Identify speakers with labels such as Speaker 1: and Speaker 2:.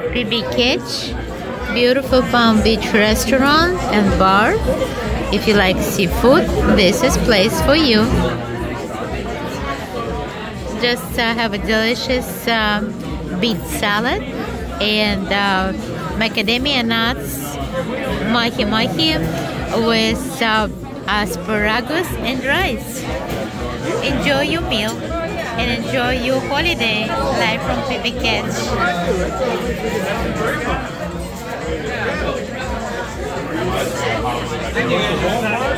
Speaker 1: PB Catch, beautiful Palm Beach restaurant and bar. If you like seafood, this is place for you. Just have a delicious beet salad and macadamia nuts mahi-mahi with asparagus and rice. Enjoy your meal and enjoy your holiday live from PB Catch.